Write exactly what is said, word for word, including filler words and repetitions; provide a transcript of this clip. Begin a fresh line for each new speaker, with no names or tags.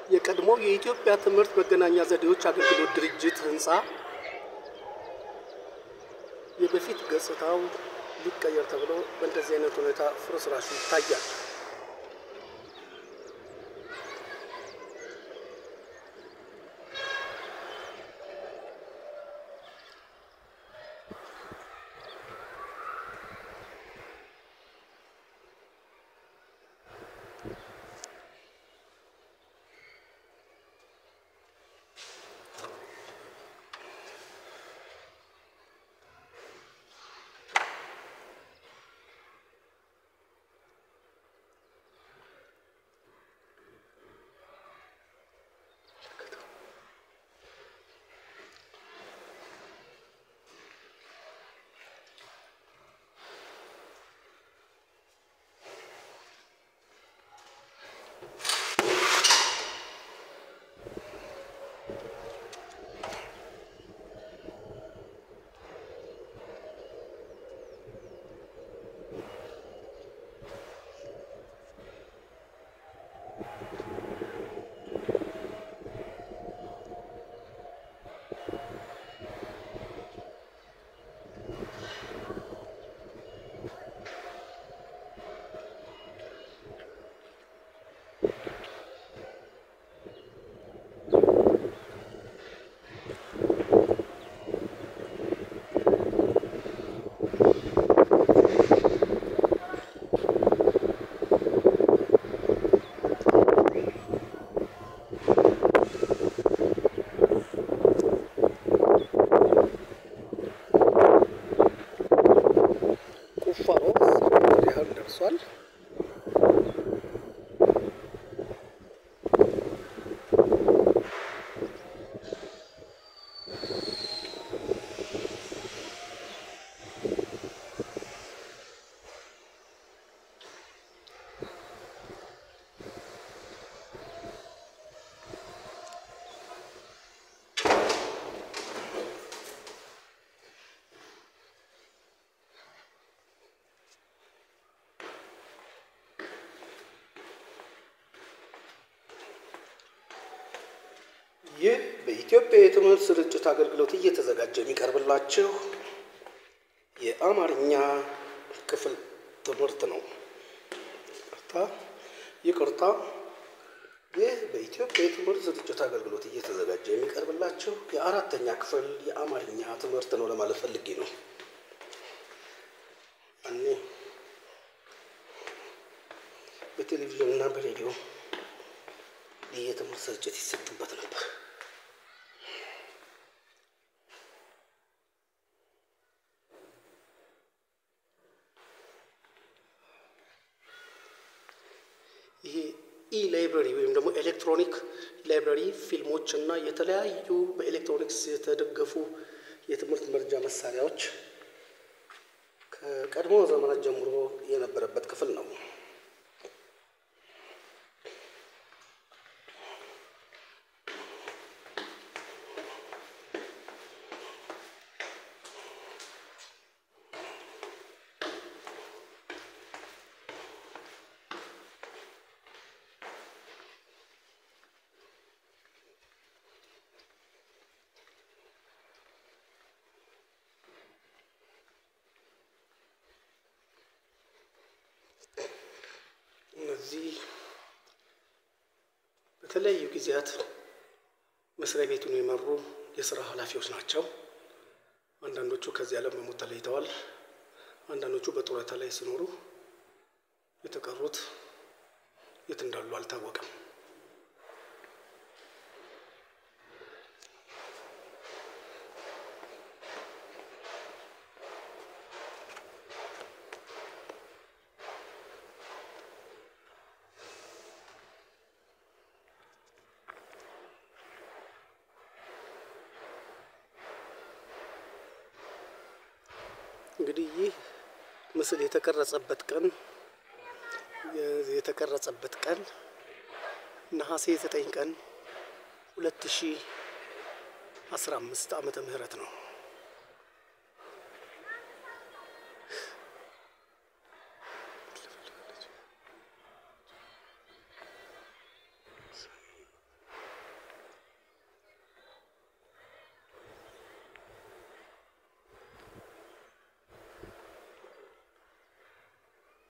የቀድሞ የኢትዮጵያ ትምህርት መገናኛ ዘዴዎች አገልግሎት ድርጅት ህንጻ የበፊት ገጽታው ሊቀየር ተብሎ በእንደዚህ አይነት ሁኔታ ፍርስራሹ ይታያል። ይህ በኢትዮጵያ የትምህርት ስርጭት አገልግሎት እየተዘጋጀ የሚቀርብላችሁ የአማርኛ ክፍል ትምህርት ነው። ይቅርታ፣ ይህ በኢትዮጵያ የትምህርት ስርጭት አገልግሎት እየተዘጋጀ የሚቀርብላችሁ የአራተኛ ክፍል የአማርኛ ትምህርት ነው ለማለት ፈልጌ ነው። እኔ በቴሌቪዥን እና በሬዲዮ የትምህርት ስርጭት ይሰጥበት ነበር። ይሄ ኢ ላይብረሪ ወይም ደግሞ ኤሌክትሮኒክ ላይብረሪ ፊልሞች እና የተለያዩ በኤሌክትሮኒክስ የተደገፉ የትምህርት መርጃ መሳሪያዎች ከቀድሞ ዘመናት ጀምሮ የነበረበት ክፍል ነው። እነዚህ በተለያዩ ጊዜያት መስሪያ ቤቱን የመሩ የሥራ ኃላፊዎች ናቸው። አንዳንዶቹ ከዚህ ዓለም በሞት ተለይተዋል። አንዳንዶቹ በጡረታ ላይ ሲኖሩ፣ የተቀሩት የት እንዳሉ አልታወቀም። እንግዲህ ይህ ምስል የተቀረጸበት ቀን የተቀረጸበት ቀን ነሐሴ ዘጠኝ ቀን ሁለት ሺህ አስራ አምስት ዓመተ ምህረት ነው።